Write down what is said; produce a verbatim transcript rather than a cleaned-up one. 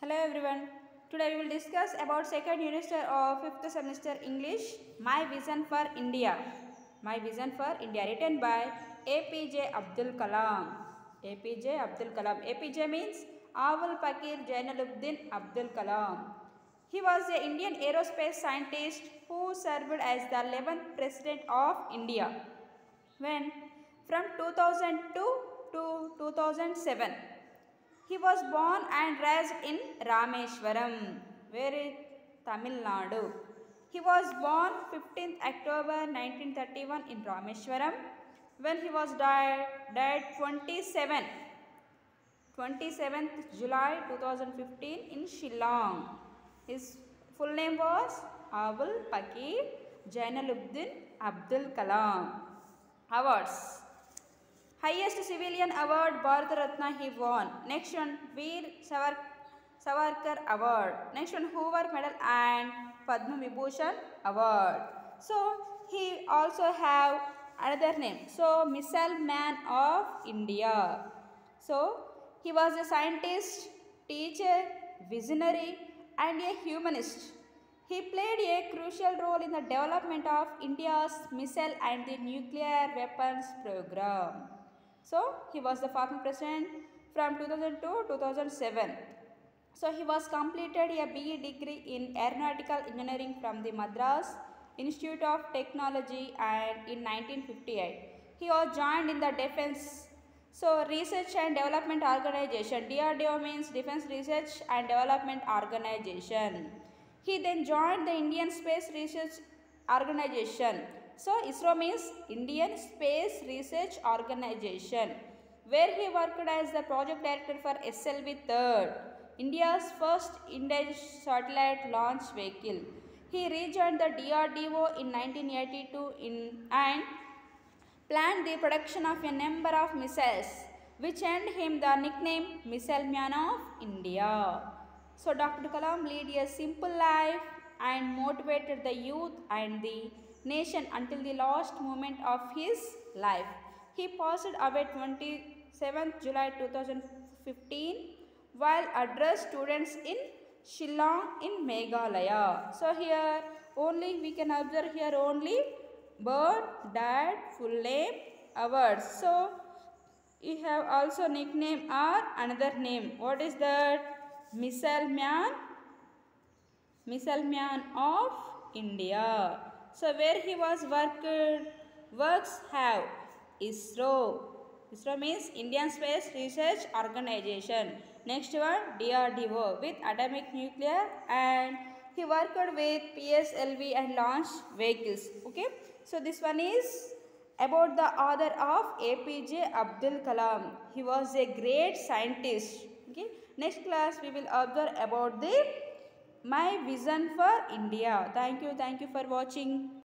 Hello everyone. Today we will discuss about second semester of fifth semester English, My Vision for India. My Vision for India, written by A P J Abdul Kalam. A P J Abdul Kalam. A P J means Awul Pakir Jainuddin Abdul Kalam. He was an Indian aerospace scientist who served as the eleventh president of India. When from two thousand two to two thousand seven. He was born and raised in Rameshwaram, where in Tamil Nadu. He was born fifteenth October nineteen thirty-one in Rameshwaram. When he was died, died twenty-seventh July two thousand fifteen in Shillong. His full name was Awul Pakir Jainuddin Abdul Kalam. Awards. Highest civilian award Bharat Ratna he won. Next one Veer Savar Savarkar award. Next one Hoover medal and Padma Vibhushan award. So he also have another name. So Missile Man of India. So he was a scientist, teacher, visionary and a humanist. He played a crucial role in the development of India's missile and the nuclear weapons program. So he was the former president from two thousand two to two thousand seven. So he was completed a B E degree in aeronautical engineering from the Madras Institute of Technology and in nineteen fifty-eight. He was joined in the Defence so Research and Development Organization. D R D O means Defence Research and Development Organization. He then joined the Indian Space Research Organization. So ISRO means Indian Space Research Organization, where he worked as the project director for S L V third, India's first Indian satellite launch vehicle. He rejoined the D R D O in nineteen eighty-two in, and planned the production of a number of missiles, which earned him the nickname Missile Man of India. So Doctor Kalam led a simple life and motivated the youth and the nation until the last moment of his life. He passed away twenty-seventh July two thousand fifteen while addressed students in Shillong in Meghalaya. So here only we can observe here only birth, date, full name, awards. So you have also nickname or another name. What is that? Missile Man, Missile Man of India. So where he was worked, works have ISRO. ISRO means Indian Space Research Organization. Next one D R D O with atomic nuclear, and he worked with P S L V and launch vehicles. Okay. So this one is about the author of A P J Abdul Kalam. He was a great scientist. Okay. Next class we will observe about the My Vision for India. Thank you. Thank you for watching.